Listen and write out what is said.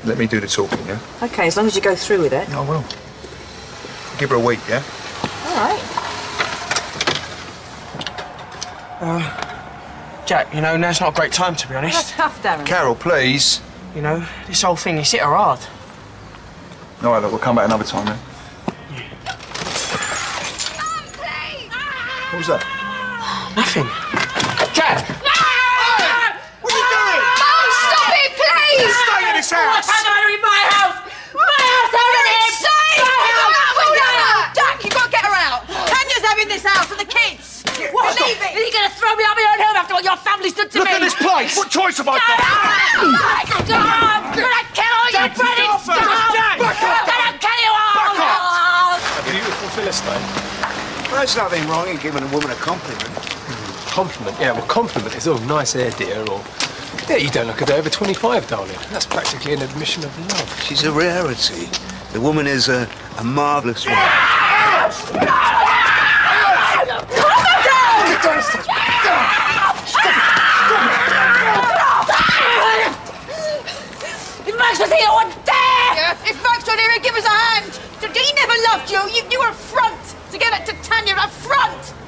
Let me do the talking, yeah? OK, as long as you go through with it. I will. Give her a week, yeah? All right. Jack, you know, now's not a great time, to be honest. That's tough, Darren. Carol, please. You know, this whole thing, it's hit her hard. All right, look, we'll come back another time, then. What was that? Nothing. Jack! What are you doing? Mum, stop it, please! Stay in this house! in my house! My house, Jack, you've got to get her out. Tanya's having this house for the kids. What? Leave it. Are you going to throw me on my own home after what your family's done to Look me? at this place! What choice have I got? I'm going to kill all your brothers! Jack! Back I'm up! going to kill you all! A beautiful Philistine. Well, there's nothing wrong in giving a woman a compliment. Compliment? Yeah, well, compliment is, oh, nice hair, dear, or... Yeah, you don't look a day over 25, darling. That's practically an admission of love. She's a rarity. The woman is a marvellous one. If Max was here, what dare! Yeah, if Max were here, he'd give us a hand. He never loved you. You were a front to get it to Tanya, a front.